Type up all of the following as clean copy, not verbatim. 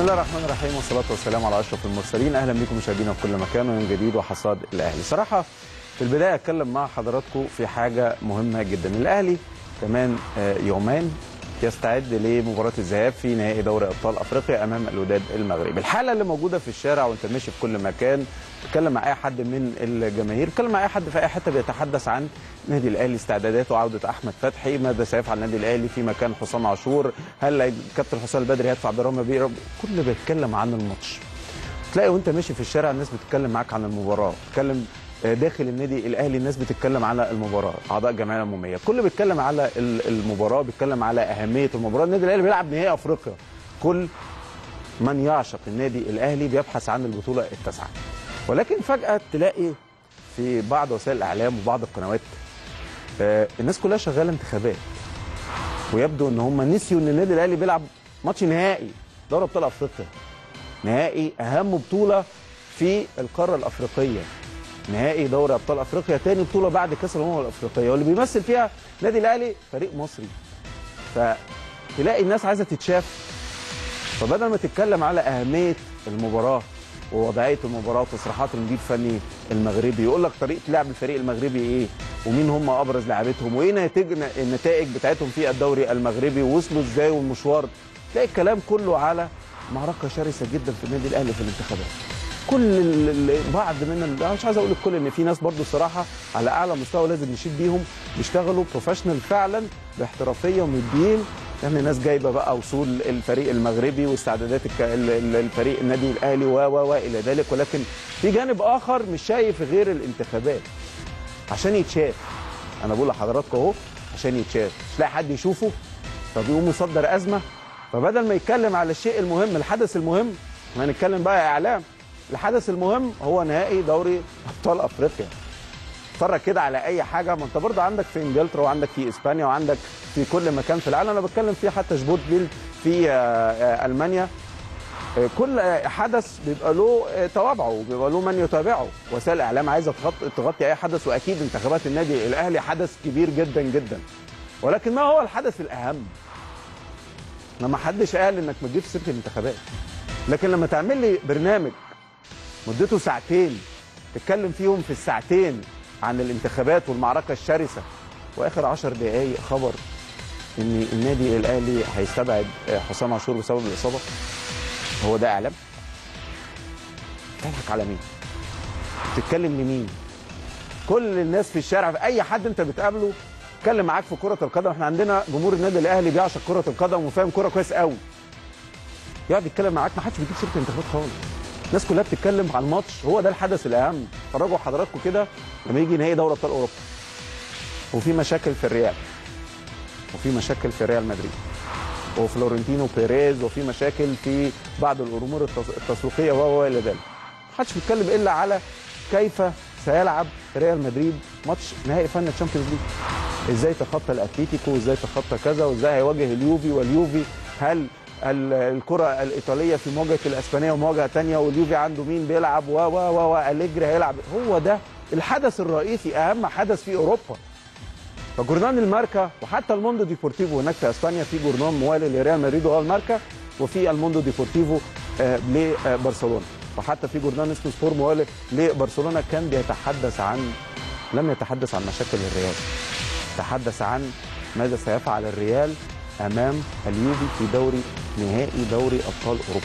بسم الله الرحمن الرحيم والصلاة والسلام على أشرف المرسلين. أهلا بكم مشاهدينا في كل مكان ويوم جديد وحصاد الأهلي. صراحة في البداية أتكلم مع حضراتكم في حاجة مهمة جدا. الأهلي كمان يومين يستعد لمباراة الذهاب في نهائي دوري أبطال أفريقيا أمام الوداد المغربي. الحالة اللي موجودة في الشارع وأنت ماشي في كل مكان، تتكلم مع أي حد من الجماهير، تتكلم مع أي حد في أي حتة بيتحدث عن نادي الأهلي، استعداداته، عودة أحمد فتحي، ماذا سيفعل النادي الأهلي في مكان حسام عاشور، هل كابتن حسام البدري هيدفع عبد الرحمن بيه، كل بيتكلم عن الماتش. تلاقي وأنت ماشي في الشارع الناس بتتكلم معاك عن المباراة، بتتكلم داخل النادي الاهلي الناس بتتكلم على المباراه، اعضاء الجمعيه العموميه كل بيتكلم على المباراه، بيتكلم على اهميه المباراه. النادي الاهلي بيلعب نهائي افريقيا، كل من يعشق النادي الاهلي بيبحث عن البطوله التاسعه. ولكن فجاه تلاقي في بعض وسائل الاعلام وبعض القنوات الناس كلها شغاله انتخابات، ويبدو ان هم نسيوا ان النادي الاهلي بيلعب ماتش نهائي دوري ابطال افريقيا، نهائي اهم بطوله في القاره الافريقيه، نهائي دوري ابطال افريقيا، تاني بطوله بعد كاس الامم الافريقيه، واللي بيمثل فيها النادي الاهلي فريق مصري. فتلاقي الناس عايزه تتشاف، فبدل ما تتكلم على اهميه المباراه ووضعيه المباراه وتصريحات المدير الفني المغربي، يقول لك طريقه لعب الفريق المغربي ايه، ومين هم ابرز لاعبتهم، وايه النتائج بتاعتهم في الدوري المغربي، ووصلوا ازاي والمشوار، تلاقي الكلام كله على معركه شرسه جدا في النادي الاهلي في الانتخابات. بعض من مش عايز اقول الكل، ان في ناس برضو الصراحه على اعلى مستوى لازم نشيد بيهم، بيشتغلوا بروفيشنال فعلا باحترافيه ومدين، يعني ناس جايبه بقى وصول الفريق المغربي واستعدادات الفريق النادي الاهلي والى ذلك. ولكن في جانب اخر مش شايف غير الانتخابات عشان يتشاف. انا بقول لحضراتكم اهو عشان يتشاف، مش لاقي حد يشوفه فبيقوم يصدر ازمه، فبدل ما يتكلم على الشيء المهم، الحدث المهم، ما هنتكلم بقى اعلام، الحدث المهم هو نهائي دوري ابطال افريقيا. اتفرج كده على اي حاجه، ما انت برضه عندك في انجلترا وعندك في اسبانيا وعندك في كل مكان في العالم، انا بتكلم فيه حتى شبوتفيل في المانيا، كل حدث بيبقى له توابعه وبيبقى له من يتابعه. وسائل الاعلام عايزه تغطي اي حدث، واكيد انتخابات النادي الاهلي حدث كبير جدا جدا. ولكن ما هو الحدث الاهم؟ ما حدش قال انك ما تجيبش سيره الانتخابات، لكن لما تعمل لي برنامج مدته ساعتين تتكلم فيهم في الساعتين عن الانتخابات والمعركه الشرسه، واخر 10 دقائق خبر ان النادي الاهلي هيستبعد حسام عاشور بسبب الاصابه، هو ده اعلام؟ بتضحك على مين؟ بتتكلم لمين؟ كل الناس في الشارع، في اي حد انت بتقابله اتكلم معاك في كره القدم، احنا عندنا جمهور النادي الاهلي بيعشق كره القدم وفاهم كره كويس قوي، يقعد يتكلم معاك، ما حدش بيجيب سيره الانتخابات خالص. الناس كلها بتتكلم عن الماتش، هو ده الحدث الاهم. فرجوا حضراتكم كده لما يجي نهائي دوري ابطال اوروبا وفي مشاكل في الريال، وفي مشاكل في ريال مدريد وفلورنتينو بيريز، وفي مشاكل في بعض الامور التسويقيه والى ذلك، ما حدش بيتكلم الا على كيف سيلعب ريال مدريد ماتش نهائي فاينل تشامبيونز ليج، ازاي تخطى الاتليتيكو، وازاي تخطى كذا، وازاي هيواجه اليوفي، واليوفي هل الكره الايطاليه في مواجهه الاسبانيه ومواجهه ثانيه، واليوفي عنده مين بيلعب واليجري هيلعب، هو ده الحدث الرئيسي، اهم حدث في اوروبا. فجورنال الماركا وحتى الموندو ديبورتيفو هناك في اسبانيا، في جورنال موالي لريال مدريد وهو الماركا، وفي الموندو ديبورتيفو لبرشلونه، وحتى في جورنال اسمه سبور موالي لبرشلونه كان بيتحدث عن، لم يتحدث عن مشاكل الريال، تحدث عن ماذا سيفعل الريال امام اليوفي في نهائي دوري ابطال اوروبا.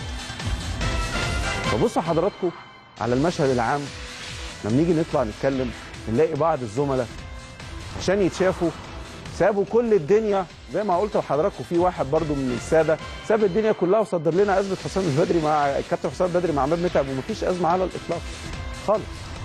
فبصوا حضراتكم على المشهد العام، لما نيجي نطلع نتكلم نلاقي بعض الزملاء عشان يتشافوا سابوا كل الدنيا، زي ما قلت لحضراتكم في واحد برضو من الساده ساب الدنيا كلها وصدر لنا ازمه حسام البدري مع الكابتن حسام البدري مع عماد متعب، ومفيش ازمه على الاطلاق خالص.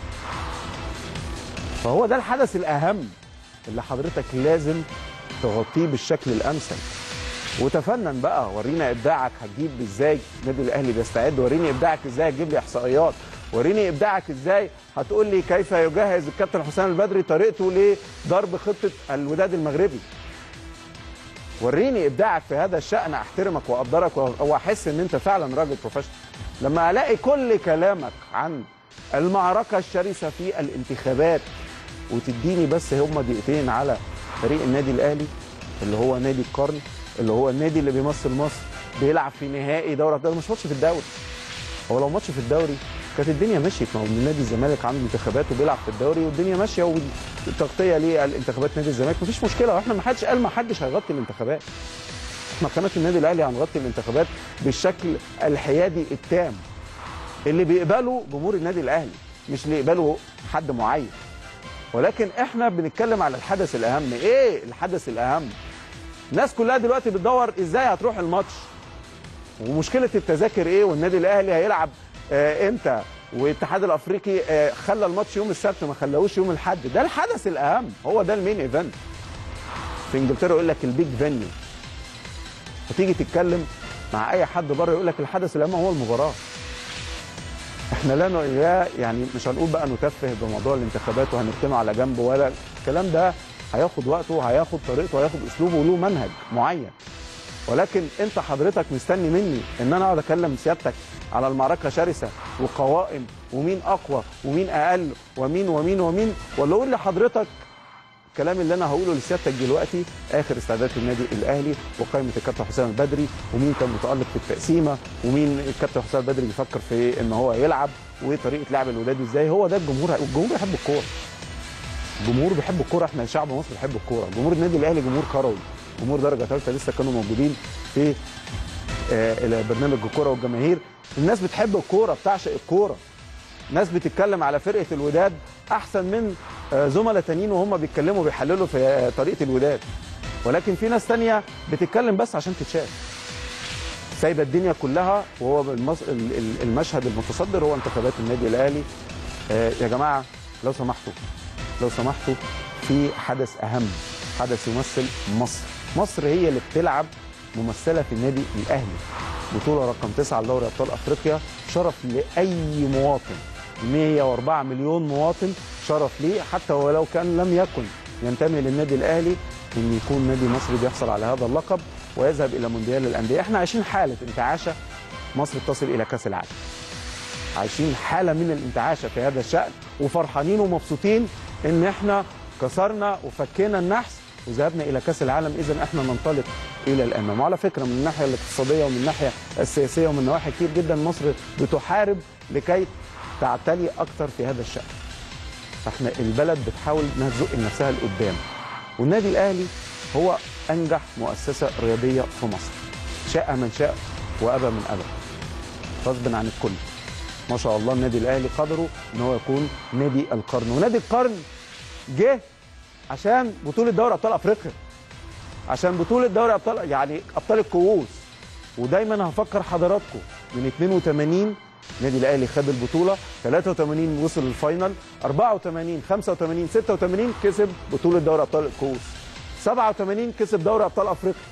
فهو ده الحدث الاهم اللي حضرتك لازم تغطيه بالشكل الامثل، وتفنن بقى، ورينا ابداعك هتجيب ازاي النادي الاهلي بيستعد، وريني ابداعك ازاي هتجيب لي احصائيات، وريني ابداعك ازاي هتقول لي كيف يجهز الكابتن حسام البدري طريقته لضرب خطه الوداد المغربي. وريني ابداعك في هذا الشان، احترمك واقدرك واحس ان انت فعلا راجل بروفيشنال. لما الاقي كل كلامك عن المعركه الشرسه في الانتخابات وتديني بس هم دقيقتين على فريق النادي الاهلي اللي هو نادي القرن، اللي هو النادي اللي بيمثل مصر بيلعب في نهائي دوري ابطال، مش ماتش في الدوري. هو لو ماتش في الدوري كانت الدنيا مشيت. ما هو نادي الزمالك عنده انتخابات وبيلعب في الدوري والدنيا ماشيه، والتغطيه للانتخابات نادي الزمالك مفيش مشكله. واحنا ما حدش قال ما حدش هيغطي الانتخابات. احنا قناه النادي الاهلي هنغطي الانتخابات بالشكل الحيادي التام اللي بيقبله جمهور النادي الاهلي، مش اللي يقبله حد معين. ولكن احنا بنتكلم على الحدث الاهم. ايه الحدث الاهم؟ الناس كلها دلوقتي بتدور ازاي هتروح الماتش ومشكله التذاكر ايه، والنادي الاهلي هيلعب امتى، والاتحاد الافريقي خلى الماتش يوم السبت ما خلاهوش يوم الاحد. ده الحدث الاهم، هو ده المين ايفنت. في انجلترا يقول لك البيج فينيو. وتيجي تتكلم مع اي حد بره يقول لك الحدث الاهم هو المباراه. احنا لا يعني مش هنقول بقى نتفه بموضوع الانتخابات وهنركنه على جنب، ولا الكلام ده هياخد وقته وهياخد طريقته وهياخد اسلوبه وله منهج معين. ولكن انت حضرتك مستني مني ان انا اقعد اكلم سيادتك على المعركه شرسه وقوائم ومين اقوى ومين اقل ومين ومين ومين، ولا اقول لحضرتك الكلام اللي انا هقوله لسيادتك دلوقتي اخر استعدادات النادي الاهلي وقائمه الكابتن حسام البدري ومين كان متالق في التقسيمه ومين الكابتن حسام البدري بيفكر في ان هو يلعب وطريقه لعب الوداد ازاي. هو ده الجمهور، والجمهور بيحب الكوره. الجمهور بيحب الكوره، احنا شعب مصر بيحب الكوره. جمهور النادي الاهلي جمهور كروي، جمهور درجه ثالثه لسه كانوا موجودين في برنامج الكوره والجماهير. الناس بتحب الكوره، بتعشق الكوره. ناس بتتكلم على فرقه الوداد احسن من زملاء تانيين وهم بيتكلموا بيحللوا في طريقه الوداد. ولكن في ناس تانيه بتتكلم بس عشان تتشاف، سايبه الدنيا كلها. وهو المشهد المتصدر هو انتخابات النادي الاهلي. يا جماعه لو سمحتوا في حدث اهم، حدث يمثل مصر. مصر هي اللي بتلعب ممثله في النادي الاهلي. بطوله رقم 9 لدوري ابطال افريقيا، شرف لاي مواطن، 104 مليون مواطن، شرف ليه حتى ولو كان لم يكن ينتمي للنادي الاهلي ان يكون نادي مصري بيحصل على هذا اللقب ويذهب الى مونديال الانديه. احنا عايشين حاله انتعاشه، مصر تصل الى كاس العالم. عايشين حاله من الانتعاشه في هذا الشان، وفرحانين ومبسوطين ان احنا كسرنا وفكينا النحس وذهبنا الى كاس العالم. اذا احنا ننطلق الى الامام. وعلى فكره من الناحيه الاقتصاديه ومن الناحيه السياسيه ومن نواحي كتير جدا مصر بتحارب لكي تعتلي اكثر في هذا الشان. فاحنا البلد بتحاول انها تزق نفسها لقدام. والنادي الاهلي هو انجح مؤسسه رياضيه في مصر، شاء من شاء وابى من ابى، غصب عن الكل. ما شاء الله النادي الاهلي قدروا ان هو يكون نادي القرن. ونادي القرن جه عشان بطوله دوري ابطال افريقيا، عشان بطوله دوري ابطال يعني ابطال الكؤوس. ودايما هفكر حضراتكم من 82 النادي الاهلي خد البطوله، 83 وصل الفاينل، 84 85 86 كسب بطوله دوري ابطال الكؤوس، 87 كسب دوري ابطال افريقيا.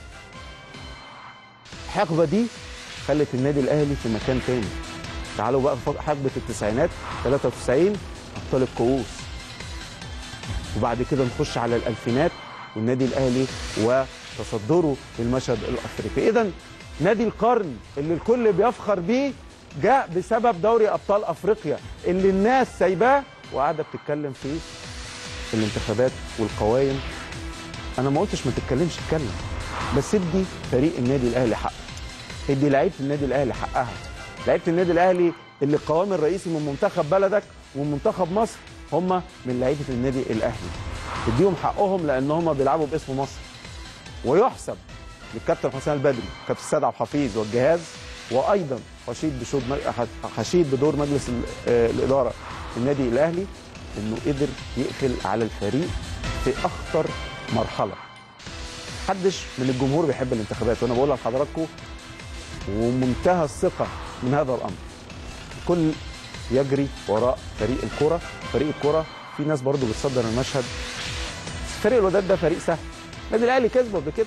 الحقبه دي خلت النادي الاهلي في مكان تاني. تعالوا بقى في حقبه التسعينات، 93 ابطال الكؤوس، وبعد كده نخش على الالفينات والنادي الاهلي وتصدره للمشهد الافريقي. اذا نادي القرن اللي الكل بيفخر بيه جاء بسبب دوري ابطال افريقيا اللي الناس سايباه وقاعده بتتكلم فيه الانتخابات والقوائم. انا ما قلتش ما تتكلمش، اتكلم، بس ادي فريق النادي الاهلي حقه، ادي لعيبه النادي الاهلي حقها. لعيبه النادي الاهلي اللي القوام الرئيسي من منتخب بلدك ومن منتخب مصر هم من لعيبه النادي الاهلي، اديهم حقهم لان هم بيلعبوا باسم مصر. ويحسب للكابتن حسام البدري، كابتن سيد عبد الحفيظ والجهاز، وايضا حشيد بدور مجلس الاداره النادي الاهلي انه قدر يقفل على الفريق في اخطر مرحله. محدش من الجمهور بيحب الانتخابات، وانا بقولها لحضراتكم ومنتهى الثقه من هذا الامر. الكل يجري وراء فريق الكره. فريق الكره في ناس برضو بتصدر المشهد. فريق الوداد ده فريق سهل، النادي الاهلي كسبه قبل كده.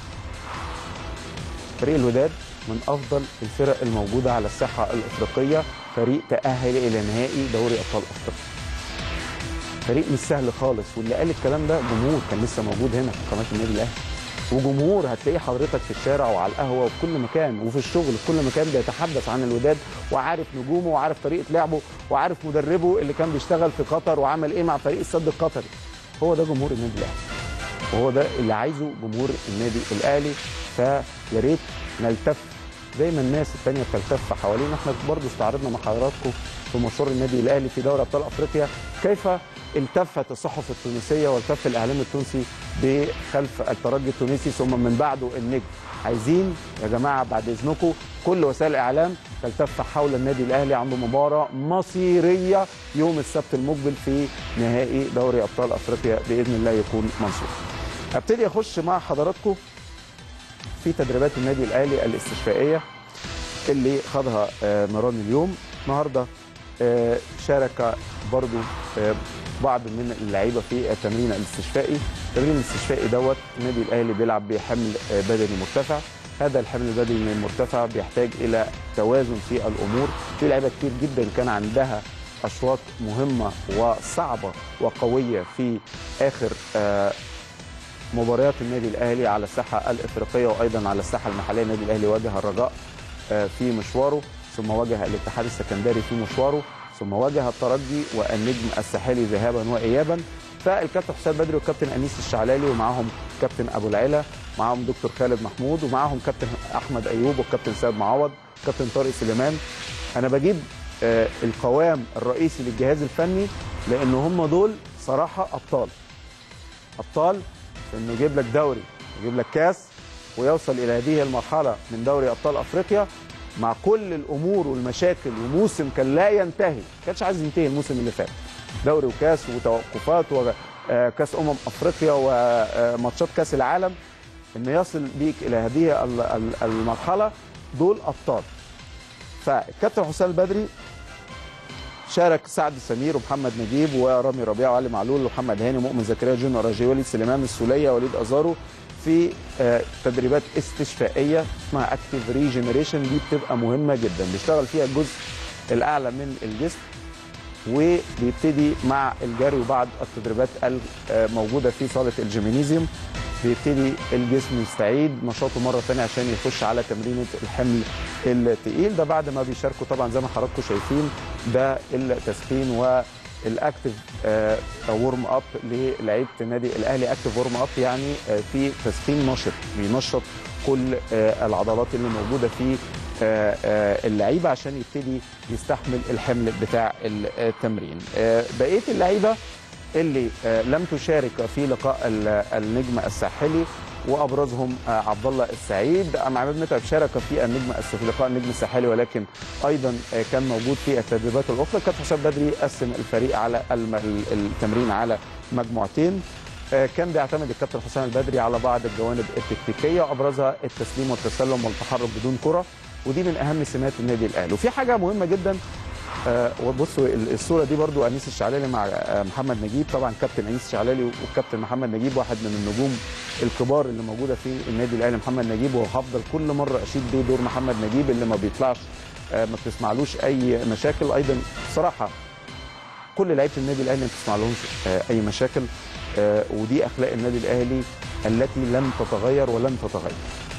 فريق الوداد من افضل الفرق الموجوده على الساحه الافريقيه، فريق تاهل الى نهائي دوري ابطال افريقيا. فريق مش سهل خالص، واللي قال الكلام ده جمهور كان لسه موجود هنا في قناه النادي الاهلي، وجمهور هتلاقيه حضرتك في الشارع وعلى القهوه وفي كل مكان وفي الشغل في كل مكان بيتحدث عن الوداد وعارف نجومه وعارف طريقه لعبه وعارف مدربه اللي كان بيشتغل في قطر وعمل ايه مع فريق السد القطري. هو ده جمهور النادي الاهلي، وهو ده اللي عايزه جمهور النادي الاهلي. فيا ريت نلتف زي ما الناس الثانيه بتلتف حوالينا، احنا برضو استعرضنا مع حضراتكم في مشوار النادي الاهلي في دوري ابطال افريقيا كيف التفت الصحف التونسيه والتف الاعلام التونسي بخلف الترجي التونسي ثم من بعده النجم. عايزين يا جماعه بعد اذنكم كل وسائل الاعلام تلتف حول النادي الاهلي، عنده مباراه مصيريه يوم السبت المقبل في نهائي دوري ابطال افريقيا باذن الله يكون منصور. ابتدي اخش مع حضراتكم في تدريبات النادي الاهلي الاستشفائيه اللي خاضها مران اليوم. النهارده شارك برضو بعض من اللعيبه في التمرين الاستشفائي. التمرين الاستشفائي دوت النادي الاهلي بيلعب بحمل بدني مرتفع. هذا الحمل البدني المرتفع بيحتاج الى توازن في الامور. في لعيبه كتير جدا كان عندها اشواط مهمه وصعبه وقويه في اخر مباريات النادي الاهلي على الساحه الافريقيه وايضا على الساحه المحليه. النادي الاهلي واجه الرجاء في مشواره، ثم واجه الاتحاد السكندري في مشواره، ثم واجه الترجي والنجم الساحلي ذهابا وايابا. فالكابتن حسام بدري والكابتن انيس الشعلالي ومعاهم كابتن ابو العلا، معاهم دكتور خالد محمود، ومعاهم كابتن احمد ايوب والكابتن سيد معوض وكابتن طارق سليمان. انا بجيب القوام الرئيسي للجهاز الفني لان هم دول صراحه ابطال انه يجيب لك دوري ويجيب لك كاس ويوصل الى هذه المرحله من دوري ابطال افريقيا مع كل الامور والمشاكل وموسم كان لا ينتهي، ما كانش عايز ينتهي الموسم اللي فات، دوري وكاس وتوقفات وكاس افريقيا وماتشات كاس العالم. ان يصل بيك الى هذه المرحله دول ابطال. فالكابتن حسام البدري شارك سعد سمير ومحمد نجيب ورامي ربيعه وعلي معلول ومحمد هاني ومؤمن زكريا جونيور رجي وليد سليمان السوليه وليد ازارو في تدريبات استشفائيه اسمها اكتيف ريجنريشن. دي بتبقى مهمه جدا، بيشتغل فيها الجزء الاعلى من الجسم وبيبتدي مع الجري. وبعد التدريبات الموجوده في صاله الجيمنيزيوم بيبتدي الجسم يستعيد نشاطه مره ثانيه عشان يخش على تمرينه الحمل الثقيل. ده بعد ما بيشاركوا طبعا زي ما حضراتكم شايفين ده التسخين والاكتيف وورم اب للعيبه النادي الاهلي. اكتيف وورم اب يعني في تسخين نشط بينشط كل العضلات اللي موجوده في اللعيبه عشان يبتدي يستحمل الحمل بتاع التمرين. بقيه اللعيبه اللي لم تشارك في لقاء النجم الساحلي وابرزهم عبد الله السعيد. عماد متعب شارك في لقاء النجم الساحلي ولكن ايضا كان موجود في التدريبات الاخرى. كابتن حسام بدري قسم الفريق على التمرين على مجموعتين. كان بيعتمد الكابتن حسام البدري على بعض الجوانب التكتيكيه وابرزها التسليم والتسلم والتحرك بدون كره، ودي من اهم سمات النادي الاهلي. وفي حاجه مهمه جدا وبصوا الصوره دي برضو انيس الشعلالي مع محمد نجيب. طبعا كابتن انيس الشعلالي والكابتن محمد نجيب واحد من النجوم الكبار اللي موجوده في النادي الاهلي محمد نجيب، وهفضل كل مره اشيد بيه دور محمد نجيب اللي ما بيطلعش ما بتسمعلوش اي مشاكل. ايضا بصراحه كل لعيبه النادي الاهلي ما بتسمعلهمش اي مشاكل، ودي اخلاق النادي الاهلي التي لم تتغير ولن تتغير.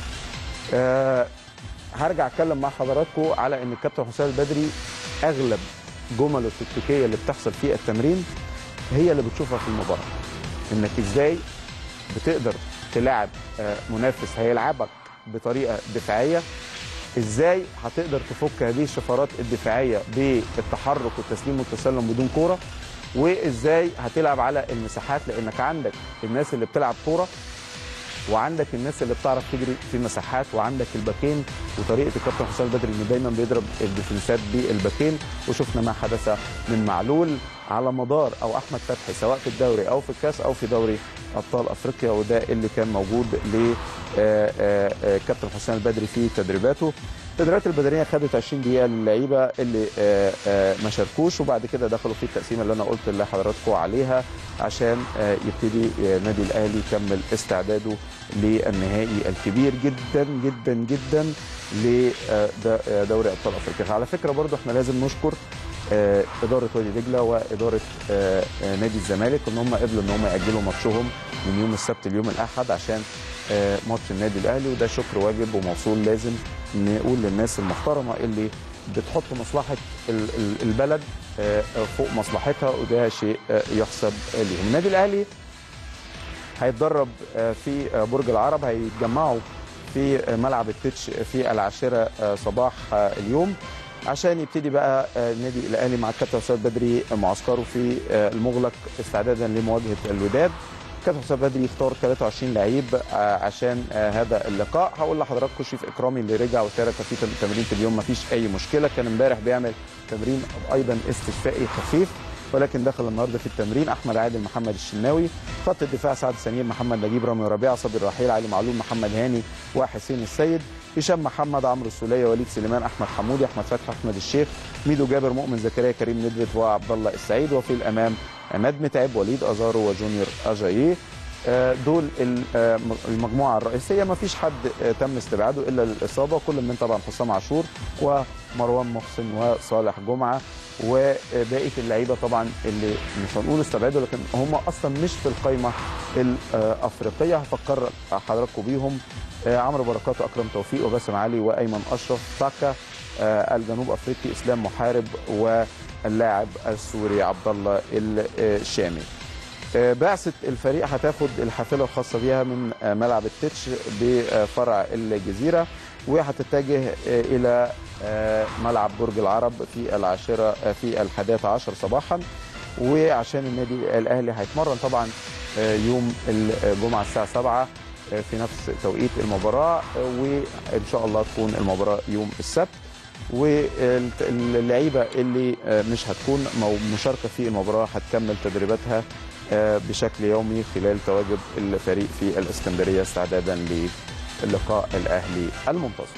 هرجع اتكلم مع حضراتكم على ان الكابتن حسام البدري اغلب جمله التكتيكيه اللي بتحصل في التمرين هي اللي بتشوفها في المباراه. انك ازاي بتقدر تلاعب منافس هيلعبك بطريقه دفاعيه، ازاي هتقدر تفك هذه الشفرات الدفاعيه بالتحرك والتسليم والتسلم بدون كوره، وازاي هتلعب على المساحات لانك عندك الناس اللي بتلعب كوره وعندك الناس اللي بتعرف تجري في مساحات وعندك الباكين. وطريقه الكابتن حسام البدري انه دايما بيضرب الديفنسات بالباكين، وشفنا ما حدث من معلول على مدار او احمد فتحي سواء في الدوري او في الكاس او في دوري ابطال افريقيا، وده اللي كان موجود لكابتن حسام البدري في تدريباته. التدريبات البدنيه خدت 20 دقيقه للعيبه اللي ما شاركوش، وبعد كده دخلوا في التقسيمه اللي انا قلت لحضراتكم عليها عشان يبتدي النادي الاهلي يكمل استعداده للنهائي الكبير جدا جدا جدا لدوري ابطال افريقيا. على فكره برضو احنا لازم نشكر اداره وادي دجله واداره نادي الزمالك ان هم قبلوا ان هم ياجلوا ماتشهم من يوم السبت ليوم الاحد عشان ماتش النادي الاهلي، وده شكر واجب وموصول. لازم نقول للناس المحترمه اللي بتحط مصلحه البلد فوق مصلحتها، وده شيء يحسب ليهم. النادي الاهلي هيتدرب في برج العرب، هيتجمعوا في ملعب التتش في العاشرة صباح اليوم، عشان يبتدي بقى النادي الاهلي مع الكابتن حسام بدري معسكره في المغلق استعدادا لمواجهه الوداد. كابتن حسام بدري يختار 23 لعيب عشان هذا اللقاء. هقول لحضراتكم شريف اكرامي اللي رجع وشارك في تمرين اليوم مفيش اي مشكله، كان امبارح بيعمل تمرين ايضا استشفائي خفيف، ولكن دخل النهارده في التمرين. احمد عادل، محمد الشناوي، خط الدفاع سعد سمير، محمد نجيب، رامي ربيعه، صبري الرحيل، علي معلول، محمد هاني وحسين السيد، هشام محمد، عمرو السوليه، وليد سليمان، احمد حمودي، احمد فتحي، احمد الشيخ، ميدو جابر، مؤمن زكريا، كريم ندفت وعبد الله السعيد، وفي الامام عماد متعب، وليد ازارو وجونيور اجاييه. دول المجموعه الرئيسيه، ما فيش حد تم استبعاده الا الاصابه، كل من طبعا حسام عاشور ومروان محسن وصالح جمعه، وبقيه اللعيبه طبعا اللي مش هنقول استبعدوا لكن هم اصلا مش في القائمه الافريقيه. هفكر حضراتكم بيهم: عمرو بركات، واكرم توفيق، وباسم علي، وايمن اشرف، ساكا الجنوب افريقي، اسلام محارب، واللاعب السوري عبد الله الشامي. بعثه الفريق هتاخد الحافله الخاصه بيها من ملعب التتش بفرع الجزيره، وهتتجه الى ملعب برج العرب في العاشره في 11 صباحا، وعشان النادي الاهلي هيتمرن طبعا يوم الجمعه الساعه 7 في نفس توقيت المباراه، وان شاء الله تكون المباراه يوم السبت. واللعيبه اللي مش هتكون مشاركه في المباراه هتكمل تدريباتها بشكل يومي خلال تواجد الفريق في الاسكندريه استعدادا للقاء الاهلي المنتظر.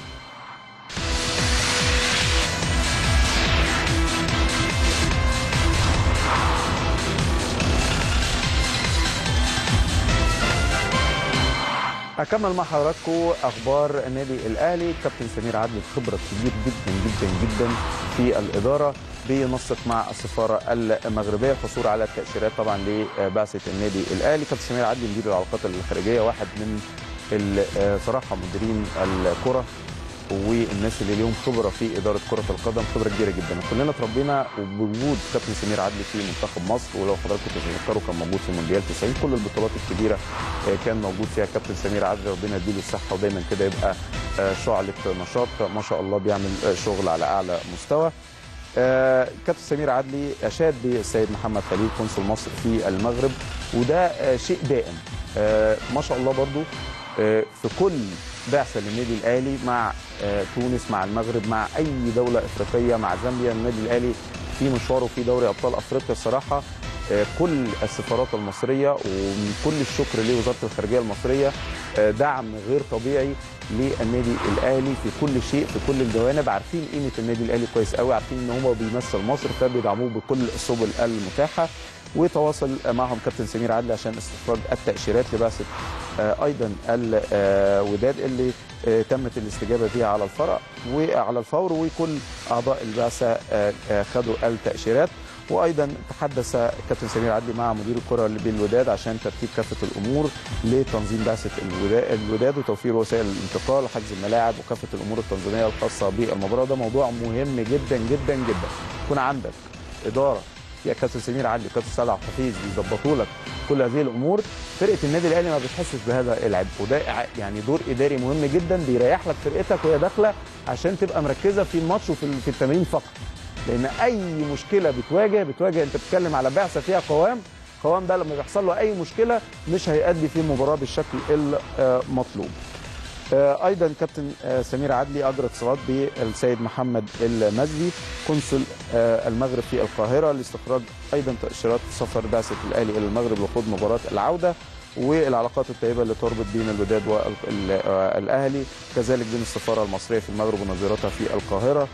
هكمل مع حضراتكم اخبار النادي الاهلي. كابتن سمير عدلي خبره كبير جدا جدا جدا في الاداره، بينسق مع السفاره المغربيه الحصول على التاشيرات طبعا لبعثه النادي الاهلي. كابتن سمير عدلي مدير العلاقات الخارجيه، واحد من صراحه مديرين الكره والناس اللي ليهم خبره في اداره كره القدم، خبره كبيره جدا. كلنا اتربينا بوجود كابتن سمير عدلي في منتخب مصر، ولو حضراتكم تتذكروا كان موجود في مونديال 90، كل البطولات الكبيره كان موجود فيها كابتن سمير عدلي، ربنا يديله الصحه ودايما كده يبقى شعله نشاط، ما شاء الله بيعمل شغل على اعلى مستوى. كابتن سمير عدلي اشاد بالسيد محمد خليل قنصل مصر في المغرب، وده شيء دائم ما شاء الله برضو في كل بعثه للنادي الاهلي مع تونس، مع المغرب، مع اي دوله افريقيه، مع زامبيا. النادي الاهلي في مشواره في دوري ابطال افريقيا الصراحه كل السفارات المصريه ومن كل الشكر لوزاره الخارجيه المصريه دعم غير طبيعي للنادي الاهلي في كل شيء في كل الجوانب. عارفين قيمه النادي الاهلي كويس قوي، عارفين ان هو بيمثل مصر فبيدعموه بكل السبل المتاحه. وتواصل معهم كابتن سمير عدلي عشان استخراج التاشيرات لبعثه ايضا الوداد اللي تمت الاستجابه فيها على الفور، وكل اعضاء البعثه خدوا التاشيرات. وايضا تحدث كابتن سمير عدلي مع مدير الكره اللي بالوداد عشان ترتيب كافه الامور لتنظيم بعثه الوداد وتوفير وسائل الانتقال وحجز الملاعب وكافه الامور التنظيميه الخاصه بالمباراه. ده موضوع مهم جدا جدا جدا. يكون عندك اداره يا كابتن سمير عدلي كابتن سعد حفيظ بيظبطوا لك كل هذه الامور، فرقه النادي الاهلي ما بتحسش بهذا العبء، وده يعني دور اداري مهم جدا بيريح لك فرقتك وهي داخله عشان تبقى مركزه في الماتش وفي التمرين فقط. لان اي مشكله بتواجه انت بتتكلم على بعثه فيها قوام ده لما بيحصل له اي مشكله مش هيأدي في المباراه بالشكل المطلوب. ايضا كابتن سمير عدلي اجرى اتصالات بالسيد محمد المزدي قنصل المغرب في القاهره لاستخراج ايضا تاشيرات سفر بعثه الاهلي الى المغرب لخوض مباراه العوده، والعلاقات الطيبه اللي تربط بين الوداد والاهلي، كذلك بين السفاره المصريه في المغرب ونظيرتها في القاهره.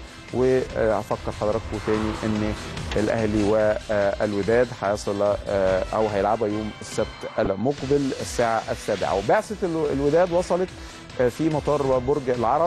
وهفكر حضراتكم تاني ان الاهلي والوداد هيصل او هيلعبوا يوم السبت المقبل الساعه 7. وبعثه الوداد وصلت في مطار برج العرب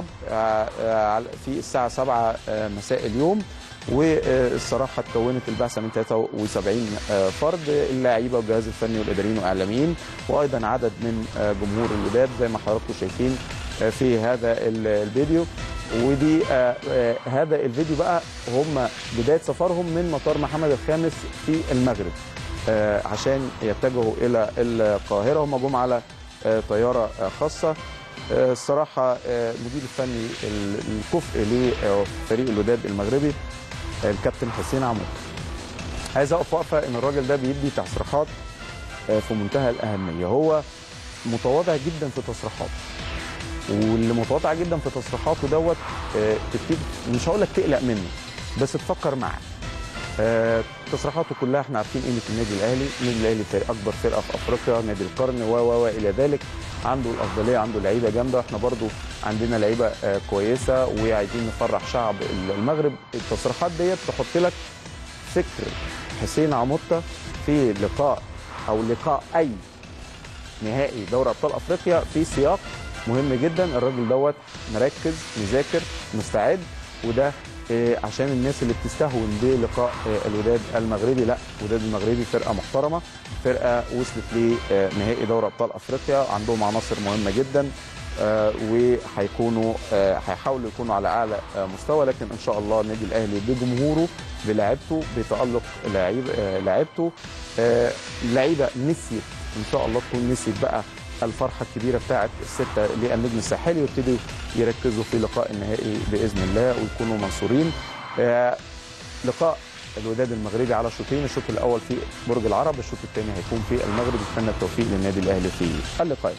في الساعه 7 مساء اليوم، والصراحه اتكونت البعثه من 73 فرد، اللاعيبه والجهاز الفني والاداريين واعلاميين، وايضا عدد من جمهور الوداد زي ما حضراتكم شايفين في هذا الفيديو. ودي هذا الفيديو بقى هم بدايه سفرهم من مطار محمد الخامس في المغرب عشان يتجهوا الى القاهره. هم جم على طياره خاصه الصراحه المدير الفني الكفء لفريق الوداد المغربي الكابتن حسين عمود. عايز اقف وقفه ان الراجل ده بيدي تصريحات في منتهى الاهميه. هو متواضع جدا في تصريحاته، واللي متواضع جدا في تصريحاته دوت تبتدي مش هقول لك تقلق منه بس تفكر معاه. تصريحاته كلها احنا عارفين قيمه النادي الاهلي، النادي الاهلي اكبر فرقه في افريقيا، نادي القرن و الى ذلك، عنده الافضليه، عنده لعيبه جامده، احنا برضو عندنا لعيبه كويسه وعايزين نفرح شعب المغرب. التصريحات ديت تحط لك فكر حسين عموته في لقاء او لقاء اي نهائي دوري ابطال افريقيا في سياق مهم جدا. الراجل دوت مركز مذاكر مستعد، وده عشان الناس اللي بتستهون بلقاء الوداد المغربي. لا، الوداد المغربي فرقه محترمه، فرقه وصلت لنهائي دوري ابطال افريقيا، عندهم عناصر مهمه جدا وهيكونوا هيحاولوا يكونوا على اعلى مستوى. لكن ان شاء الله النادي الاهلي بجمهوره بلاعيبته بتالق لاعيبته اللعيبه نسيت ان شاء الله تكون نسيت بقى الفرحه الكبيره بتاعه السته للنجم الساحلي، ويبتدوا يركزوا في لقاء النهائي باذن الله ويكونوا منصورين. لقاء الوداد المغربي على شوطين، الشوط الاول في برج العرب، الشوط الثاني هيكون في المغرب. نتمنى التوفيق للنادي الاهلي في اللقاء.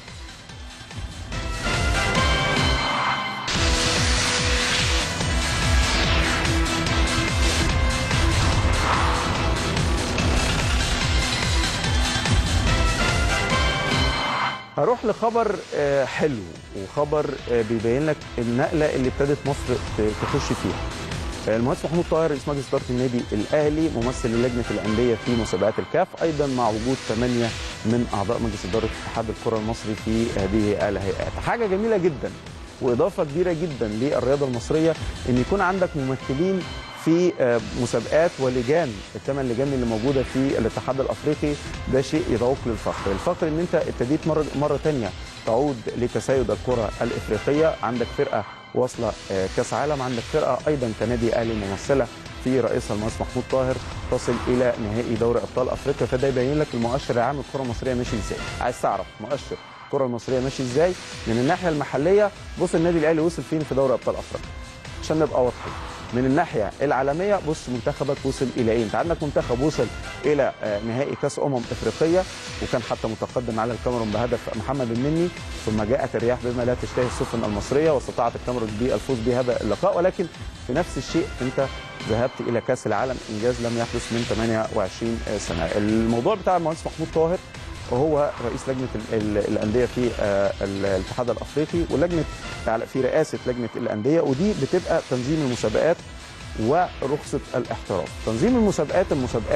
هروح لخبر حلو وخبر بيبين لك النقله اللي ابتدت مصر تخش فيها. المهندس محمود طاهر رئيس مجلس اداره النادي الاهلي ممثل للجنه الانديه في مسابقات الكاف، ايضا مع وجود 8 من اعضاء مجلس اداره اتحاد الكره المصري في هذه الهيئات. حاجه جميله جدا واضافه كبيره جدا للرياضه المصريه ان يكون عندك ممثلين في مسابقات ولجان، ال8 لجان اللي موجوده في الاتحاد الافريقي. ده شيء يدعوك للفخر، الفخر ان انت ابتديت مره ثانيه تعود لتسيد الكره الافريقيه. عندك فرقه واصله كاس عالم، عندك فرقه ايضا كنادي اهلي ممثله في رئيسها المهندس محمود طاهر تصل الى نهائي دوري ابطال افريقيا. فده يبين لك المؤشر العام الكره المصريه ماشي ازاي. عايز تعرف مؤشر الكره المصريه ماشي ازاي من الناحيه المحليه؟ بص النادي الاهلي وصل فين في دوري ابطال افريقيا عشان نبقى واضحين. من الناحيه العالميه بص منتخبك وصل الى ايه؟ انت عندك منتخب وصل الى نهائي كاس افريقيه وكان حتى متقدم على الكاميرون بهدف محمد النني، ثم جاءت الرياح بما لا تشتهي السفن المصريه واستطاعت الكاميرون بالفوز بهذا اللقاء. ولكن في نفس الشيء انت ذهبت الى كاس العالم، انجاز لم يحدث من 28 سنه. الموضوع بتاع المهندس محمود طاهر وهو رئيس لجنه الانديه في الاتحاد الافريقي ولجنه في رئاسه لجنه الانديه، ودي بتبقى تنظيم المسابقات ورخصه الاحتراف. تنظيم المسابقات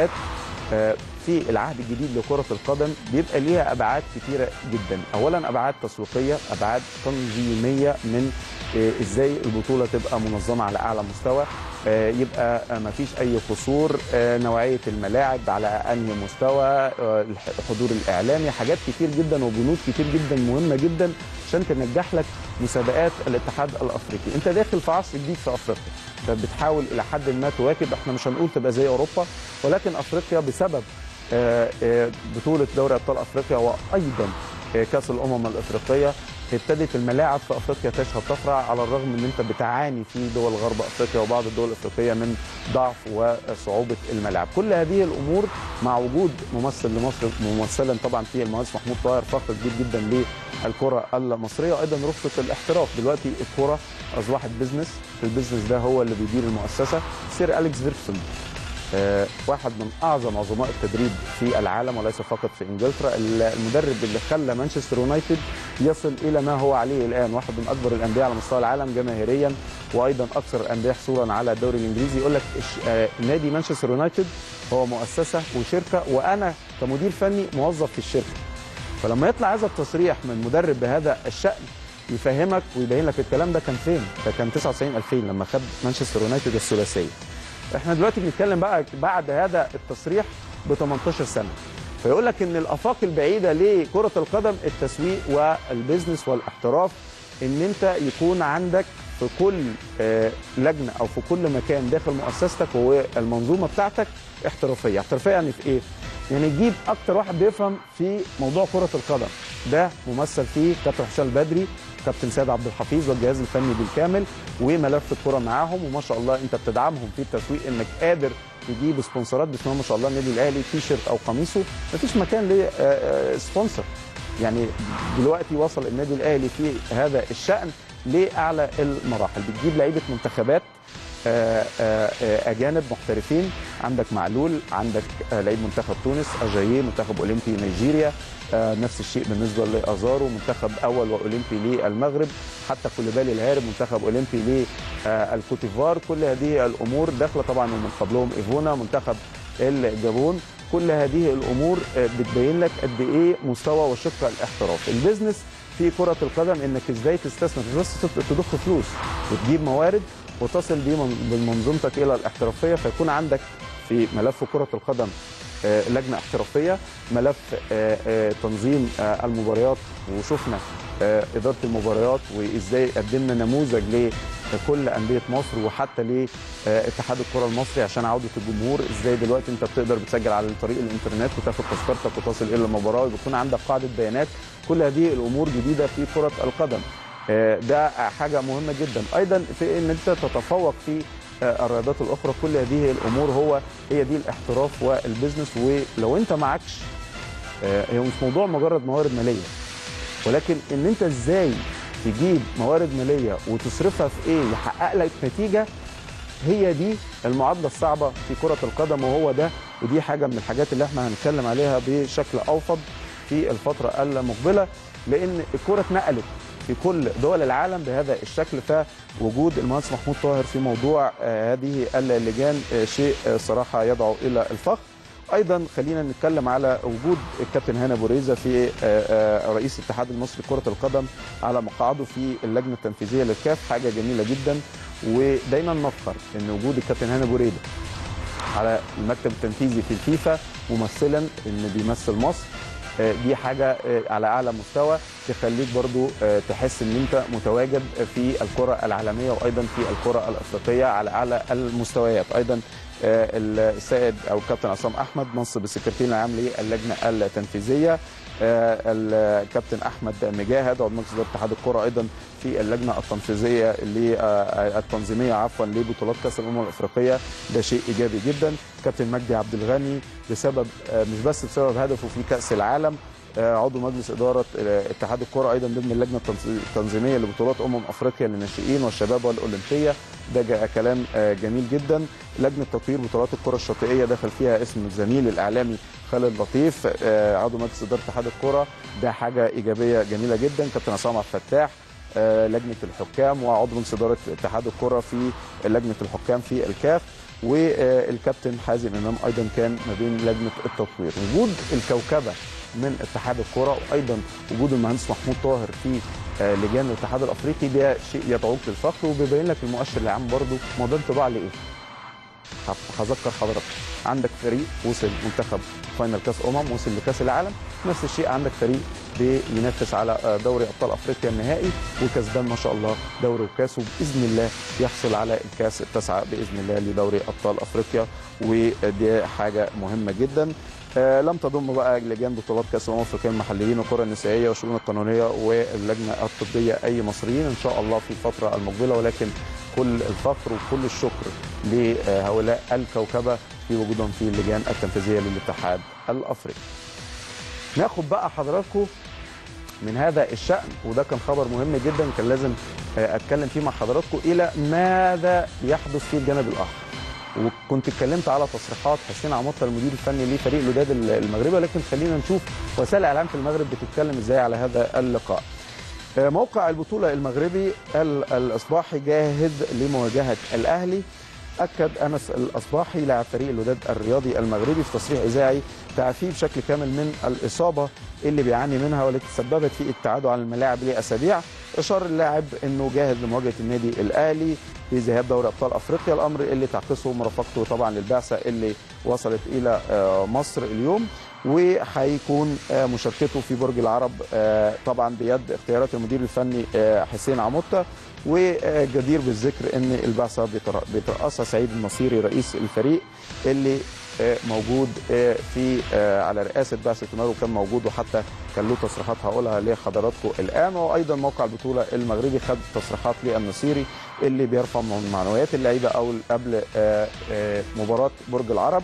في العهد الجديد لكره القدم بيبقى ليها ابعاد كثيره جدا. اولا ابعاد تسويقيه، ابعاد تنظيميه من ازاي البطوله تبقى منظمه على اعلى مستوى، يبقى ما فيش اي قصور، نوعيه الملاعب على انهي مستوى، الحضور الاعلامي، حاجات كتير جدا وبنود كتير جدا مهمه جدا عشان تنجح لك مسابقات الاتحاد الافريقي. انت داخل في عصر جديد في افريقيا، فبتحاول الى حد ما تواكب، احنا مش هنقول تبقى زي اوروبا، ولكن افريقيا بسبب بطوله دوري ابطال افريقيا وايضا كاس الافريقيه ابتدت الملاعب في افريقيا تشهد طفره، على الرغم ان انت بتعاني في دول غرب افريقيا وبعض الدول الافريقيه من ضعف وصعوبه الملاعب. كل هذه الامور مع وجود ممثل لمصر ممثلا طبعا في المهندس محمود طاهر فخر كبير جدا للكره المصريه. ايضا رخصه الاحتراف، دلوقتي الكره اصبحت بزنس، البزنس ده هو اللي بيدير المؤسسه. سير أليكس فيرجسون واحد من اعظم عظماء التدريب في العالم وليس فقط في انجلترا، المدرب اللي خلى مانشستر يونايتد يصل الى ما هو عليه الان، واحد من اكبر الانديه على مستوى العالم جماهيريا وايضا اكثر الانديه حصولا على الدوري الانجليزي. يقول لك نادي مانشستر يونايتد هو مؤسسه وشركه وانا كمدير فني موظف في الشركه. فلما يطلع هذا التصريح من مدرب بهذا الشأن يفهمك ويبين لك الكلام ده كان فين. ده كان 99-2000 لما خد مانشستر يونايتد الثلاثيه. احنا دلوقتي بنتكلم بقى بعد هذا التصريح ب 18 سنه، فيقول لك ان الافاق البعيده لكره القدم التسويق والبيزنس والاحتراف، ان انت يكون عندك في كل لجنه او في كل مكان داخل مؤسستك والمنظومه بتاعتك احترافيه. احترافيه يعني في ايه؟ يعني تجيب اكتر واحد بيفهم في موضوع كره القدم، ده ممثل فيه كابتن حسام البدري، كابتن سيد عبد الحفيظ والجهاز الفني بالكامل وملف الكره معاهم، وما شاء الله انت بتدعمهم في التسويق انك قادر تجيب سبونسرات. بسم الله ما شاء الله النادي الاهلي تيشيرت او قميصه مفيش مكان لسبونسر. يعني دلوقتي وصل النادي الاهلي في هذا الشأن لاعلى المراحل، بتجيب لعيبه منتخبات اجانب محترفين، عندك معلول، عندك لعيب منتخب تونس، اجاييه منتخب اولمبي نيجيريا، نفس الشيء بالنسبه لازارو منتخب اول واولمبي للمغرب، حتى كوليبالي الهارب منتخب اولمبي للكوتيفوار. كل هذه الامور داخله طبعا، ومن قبلهم ايفونا منتخب الجابون. كل هذه الامور بتبين لك قد ايه مستوى وشق الاحتراف. البيزنس في كره القدم انك ازاي تستثمر، مش بس تضخ فلوس وتجيب موارد وتصل بمنظومتك الى الاحترافيه، فيكون عندك في ملف كره القدم لجنه احترافيه، ملف تنظيم المباريات، وشفنا اداره المباريات وازاي قدمنا نموذج لكل انديه مصر وحتى لاتحاد الكره المصري عشان عوده الجمهور. ازاي دلوقتي انت بتقدر بتسجل على طريق الانترنت وتاخد تذكرتك وتصل الى المباراه ويكون عندك قاعده بيانات. كل هذه الامور جديده في كره القدم، ده حاجه مهمه جدا. ايضا في ان انت تتفوق في الرياضات الاخرى. كل هذه الامور هي دي الاحتراف والبزنس. ولو انت معكش، هي مش موضوع مجرد موارد ماليه، ولكن ان انت ازاي تجيب موارد ماليه وتصرفها في ايه يحقق لك نتيجه، هي دي المعادله الصعبه في كره القدم. وهو ده، ودي حاجه من الحاجات اللي احنا هنتكلم عليها بشكل اوفض في الفتره المقبله، لان الكره اتنقلت في كل دول العالم بهذا الشكل. فوجود المهندس محمود طاهر في موضوع هذه اللجان شيء صراحه يدعو الى الفخر. ايضا خلينا نتكلم على وجود الكابتن هاني ابو ريزه في رئيس الاتحاد المصري لكره القدم على مقعده في اللجنه التنفيذيه للكاف، حاجه جميله جدا. ودايما نفخر ان وجود الكابتن هاني ابو ريزه على المكتب التنفيذي في الفيفا ممثلا ان بيمثل مصر، دي حاجه على اعلى مستوى تخليك برضو تحس ان انت متواجد في الكره العالميه وايضا في الكره الافريقيه على اعلى المستويات. ايضا السيد او الكابتن عصام احمد منصب السكرتير العام للجنه التنفيذيه، الكابتن احمد مجاهد عضو مجلس اداره اتحاد الكره ايضا في اللجنه التنفيذيه التنظيميه لبطولات كاس الامم الافريقيه، ده شيء ايجابي جدا. كابتن مجدي عبد الغني بسبب مش بس بسبب هدفه في كاس العالم عضو مجلس اداره اتحاد الكره ايضا ضمن اللجنه التنظيميه لبطولات افريقيا للناشئين والشباب والاولمبيه، ده كلام جميل جدا. لجنه تطوير بطولات الكره الشاطئيه دخل فيها اسم الزميل الاعلامي خالد لطيف عضو مجلس اداره اتحاد الكره، ده حاجه ايجابيه جميله جدا. كابتن عصام عبد الفتاح لجنه الحكام وعضو مجلس اداره اتحاد الكره في لجنه الحكام في الكاف، والكابتن حازم امام ايضا كان ما بين لجنه التطوير. وجود الكوكبه من اتحاد الكره وايضا وجود المهندس محمود طاهر في لجان الاتحاد الافريقي، ده شيء يدعوك للفخر وبيبين لك المؤشر العام برضه. ما ده انطباع لايه؟ هذكر حضرتك عندك فريق وصل منتخب فاينل كاس وصل لكاس العالم، نفس الشيء عندك فريق بينافس على دوري ابطال افريقيا النهائي وكسبان ما شاء الله دوري وكاس، وباذن الله يحصل على الكاس التاسعه باذن الله لدوري ابطال افريقيا، ودي حاجه مهمه جدا. لم تضم بقى لجان بطولات كاس الامم الافريقيه المحليين والكره النسائيه والشؤون القانونيه واللجنه الطبيه اي مصريين ان شاء الله في الفتره المقبله، ولكن كل الفخر وكل الشكر لهؤلاء الكوكبه في وجودهم في اللجان التنفيذيه للاتحاد الافريقي. ناخد بقى حضراتكم من هذا الشأن، وده كان خبر مهم جدا كان لازم اتكلم فيه مع حضراتكم، الى ماذا يحدث في الجانب الاخر. وكنت اتكلمت على تصريحات حسين عموته المدير الفني لفريق الوداد المغربي، لكن خلينا نشوف وسائل الاعلام في المغرب بتتكلم ازاي على هذا اللقاء. موقع البطوله المغربي الاصباحي جاهز لمواجهه الاهلي. اكد انس الاصباحي لاعب فريق الوداد الرياضي المغربي في تصريح اذاعي تعافيه بشكل كامل من الاصابه اللي بيعاني منها والتي تسببت في ابتعاده عن الملاعب لاسابيع. اشار اللاعب انه جاهز لمواجهه النادي الاهلي في ذهاب دوري ابطال افريقيا، الامر اللي تعكسه مرافقته طبعا للبعثه اللي وصلت الى مصر اليوم، وهيكون مشاركته في برج العرب طبعا بيد اختيارات المدير الفني حسين عموته. وجدير بالذكر ان البعثه بيترأسها سعيد النصيري رئيس الفريق اللي موجود في على رئاسه بعثه المغرب، وكان موجود وحتى كان له تصريحات هقولها لحضراتكم الان. وايضا موقع البطوله المغربي خد تصريحات للنصيري اللي بيرفع من معنويات اللعيبه او قبل مباراه برج العرب.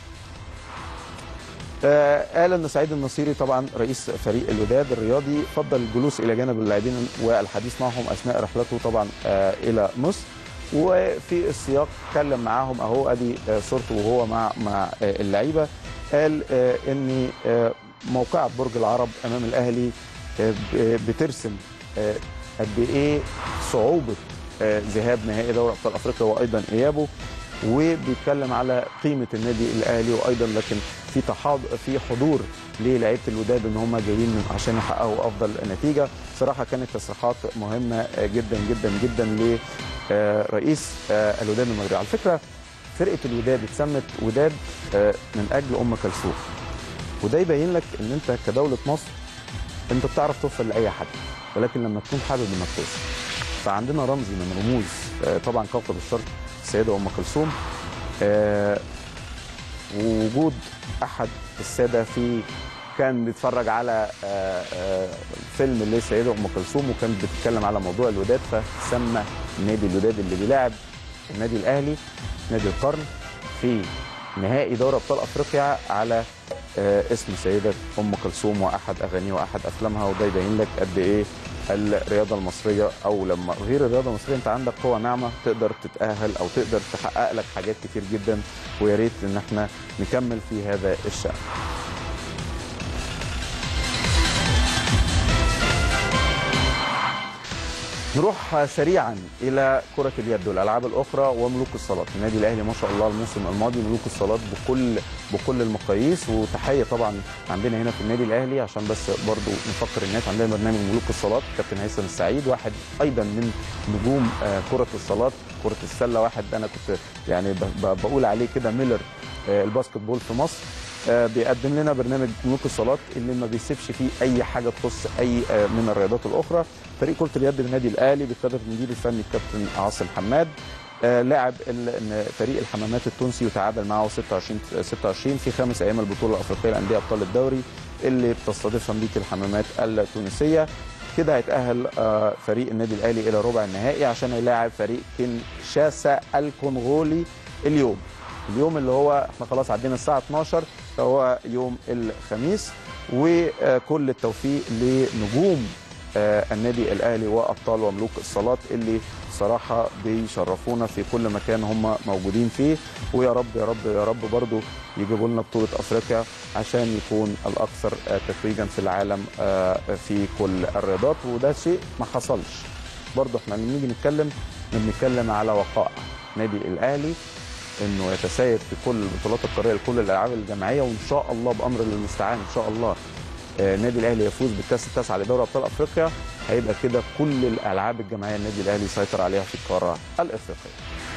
قال ان سعيد النصيري طبعا رئيس فريق الوداد الرياضي فضل الجلوس الى جانب اللاعبين والحديث معهم اثناء رحلته طبعا الى مصر، وفي السياق اتكلم معاهم اهو ادي صورته وهو مع اللعيبه. قال ان موقعة برج العرب امام الاهلي بترسم قد ايه صعوبه ذهاب نهائي دوري ابطال افريقيا وايضا ايابه، وبيتكلم على قيمه النادي الاهلي، وايضا لكن في حضور للاعيبه الوداد ان هم جايين عشان يحققوا افضل نتيجه. صراحه كانت تصريحات مهمه جدا جدا جدا لرئيس الوداد المغربي. على فكره فرقه الوداد اتسمت وداد من اجل ام كلثوم، وده يبين لك ان انت كدوله مصر انت بتعرف توصل لاي حد، ولكن لما تكون حابب انك توصل. فعندنا رمزي من رموز طبعا كوكب الشرق السيده ام كلثوم، ووجود احد الساده كان بيتفرج على فيلم للسيده ام كلثوم وكان بتتكلم على موضوع الوداد، فسمى نادي الوداد اللي بيلاعب النادي الاهلي نادي القرن في نهائي دوري ابطال افريقيا على اسم سيده ام كلثوم واحد اغانيها واحد افلامها. وده يبين لك قد ايه الرياضه المصريه، او لما غير الرياضه المصريه انت عندك قوه ناعمه تقدر تتاهل او تقدر تحقق لك حاجات كتير جدا، ويا ريت ان احنا نكمل في هذا الشأن. نروح سريعا الى كره اليد والالعاب الاخرى وملوك الصالات. النادي الاهلي ما شاء الله الموسم الماضي ملوك الصالات بكل المقاييس، وتحيه طبعا عندنا هنا في النادي الاهلي عشان بس برضو نفكر الناس، عندنا برنامج ملوك الصالات كابتن هيثم السعيد، واحد ايضا من نجوم كره الصالات. كره السله واحد انا كنت يعني بقول عليه كده ميلر الباسكت بول في مصر. بيقدم لنا برنامج ملوك الصالات اللي ما بيسيبش فيه اي حاجه تخص اي من الرياضات الاخرى. فريق كره اليد بالنادي الاهلي بقياده المدير الفني الكابتن عاصم حماد لاعب فريق الحمامات التونسي وتعادل معه 26 في 5 ايام البطوله الافريقيه لانديه ابطال الدوري اللي بتستضيفها ملك الحمامات التونسيه. كده هيتاهل فريق النادي الاهلي الى ربع النهائي عشان يلاعب فريق كينشاسا الكونغولي اليوم اللي هو احنا خلاص عدينا الساعه 12 فهو يوم الخميس. وكل التوفيق لنجوم النادي الاهلي وابطال وملوك الصالات اللي صراحه بيشرفونا في كل مكان هم موجودين فيه، ويا رب يا رب يا رب برضو يجيبوا لنا بطوله افريقيا عشان يكون الاكثر تتويجا في العالم في كل الرياضات، وده شيء ما حصلش. برضو احنا لما نيجي بنتكلم على وقائع نادي الاهلي انه يتسيد في كل البطولات القاريه لكل الالعاب الجماعيه، وان شاء الله بامر المستعان ان شاء الله النادي الاهلي يفوز بالكاس التاسع لدوري ابطال افريقيا، هيبقى كده كل الالعاب الجماعيه النادي الاهلي يسيطر عليها في القاره الافريقيه.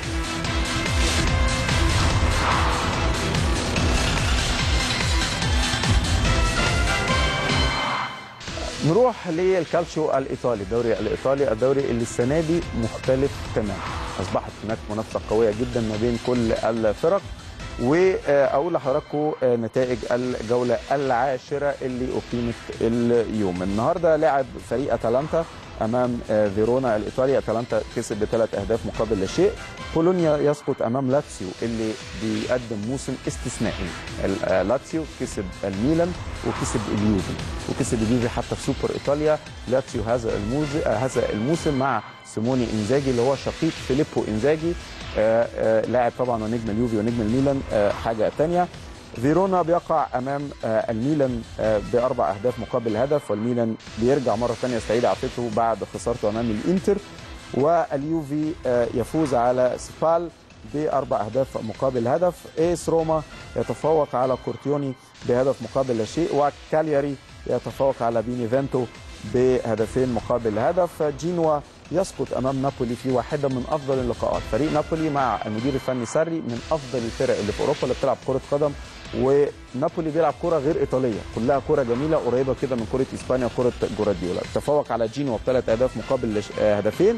نروح للكالتشيو الايطالي، الدوري الايطالي، الدوري اللي السنه دي مختلف تماما. اصبحت هناك منافسه قويه جدا ما بين كل الفرق، واقول لحضراتكم نتائج الجوله العاشره اللي اقيمت اليوم. النهارده لعب فريق اتلانتا امام فيرونا الايطالي، اتلانتا كسب ب3 أهداف مقابل لا شيء. بولونيا يسقط امام لاتسيو اللي بيقدم موسم استثنائي. لاتسيو كسب الميلان وكسب اليوفي حتى في سوبر ايطاليا. لاتسيو هذا الموسم مع سيموني انزاجي اللي هو شقيق فيليبو انزاجي، لاعب طبعا ونجم اليوفي ونجم الميلان حاجه ثانيه. فيرونا بيقع امام الميلان ب4 أهداف مقابل هدف، والميلان بيرجع مره ثانيه يستعيد عافيته بعد خسارته امام الانتر. واليوفي يفوز على سبال ب4 أهداف مقابل هدف. ايس روما يتفوق على كورتيوني بهدف مقابل لا شيء، وكالياري يتفوق على بينيفنتو بهدفين مقابل هدف. جينوا يسقط امام نابولي في واحده من افضل اللقاءات. فريق نابولي مع المدير الفني ساري من افضل الفرق اللي في اوروبا اللي بتلعب كره قدم، ونابولي بيلعب كره غير ايطاليه، كلها كره جميله قريبه كده من كره اسبانيا وكره جوارديولا. تفوق على جينوا ب3 أهداف مقابل هدفين.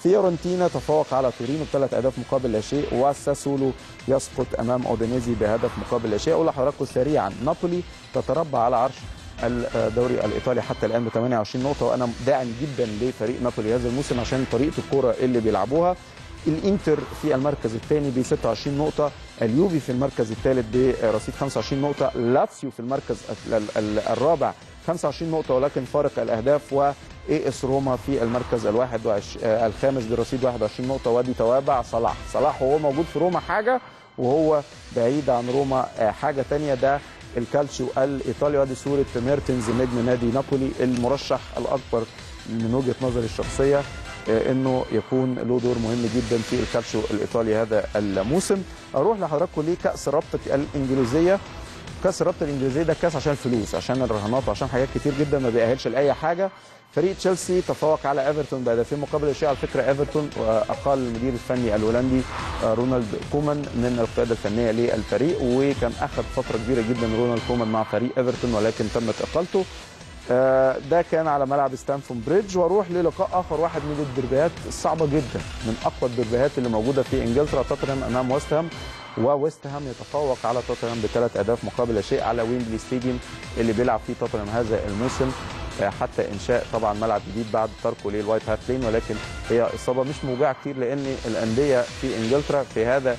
فيورنتينا تفوق على تورينو ب3 أهداف مقابل لا شيء، وساسولو يسقط امام اودينيزي بهدف مقابل لا شيء. اقول لحضراتكم سريعا نابولي تتربع على عرش الدوري الايطالي حتى الان ب 28 نقطه، وانا داعم جدا لفريق نابولي هذا الموسم عشان طريقه الكره اللي بيلعبوها. الانتر في المركز الثاني ب 26 نقطه، اليوفي في المركز الثالث برصيد 25 نقطه، لاتسيو في المركز الرابع 25 نقطه ولكن فارق الاهداف، واي اس روما في المركز الخامس برصيد 21 نقطه، ودي توابع صلاح وهو موجود في روما حاجه وهو بعيد عن روما حاجه ثانيه. ده الكالتشيو الايطالي، وادي صوره ميرتنز نجم نادي نابولي المرشح الاكبر من وجهه نظري الشخصيه انه يكون له دور مهم جدا في الكالتشيو الايطالي هذا الموسم. اروح لحضراتكم لكاس رابطه الانجليزيه. كاس الرابطه الانجليزيه ده كاس عشان الفلوس، عشان الرهانات وعشان حاجات كتير جدا ما بيأهلش لاي حاجه. فريق تشيلسي تفوق على ايفرتون بهدفين مقابل شيء. على فكره ايفرتون اقال المدير الفني الهولندي رونالد كومان من القياده الفنيه للفريق، وكان اخذ فتره كبيره جدا رونالد كومان مع فريق ايفرتون ولكن تمت اقالته. ده كان على ملعب ستانفورد بريدج. واروح للقاء اخر، واحد من الدربيات الصعبه جدا، من اقوى الدربيات اللي موجوده في انجلترا، توتنهام امام ويست هام، وويست هام يتفوق على توتنهام ب3 أهداف مقابل لا شيء على ويمبلي ستاديوم اللي بيلعب فيه توتنهام هذا الموسم حتى انشاء طبعا ملعب جديد بعد تركه للوايت هارت لين، ولكن هي اصابه مش موجعه كتير لان الانديه في انجلترا في هذا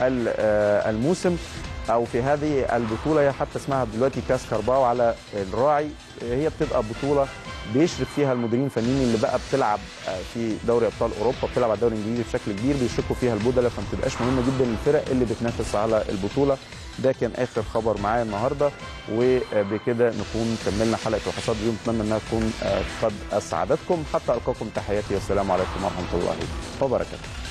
الموسم او في هذه البطوله، هي حتى اسمها دلوقتي كاس كارباو على الراعي، هي بتبقى بطوله بيشرك فيها المديرين الفنيين اللي بقى بتلعب في دوري ابطال اوروبا، بتلعب على الدوري الانجليزي بشكل كبير، بيشركوا فيها البودله، فما بتبقاش مهمه جدا للفرق اللي بتنافس على البطوله. ده كان اخر خبر معايا النهارده، وبكده نكون كملنا حلقه وحصاد اليوم. اتمنى انها تكون قد اسعدتكم. حتى القاكم، تحياتي والسلام عليكم ورحمه الله وبركاته.